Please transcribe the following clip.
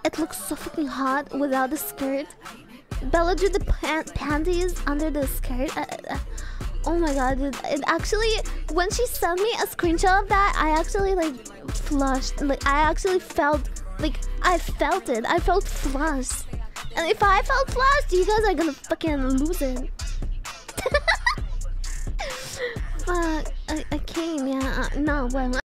it looks so fucking hot without the skirt. Bella drew the panties under the skirt. Oh my god, dude. It actually, when she sent me a screenshot of that, I actually like flushed. Like I actually felt like I felt it. I felt flushed. And if I felt flushed, you guys are gonna fucking lose it. Fuck, I came, yeah. No, well.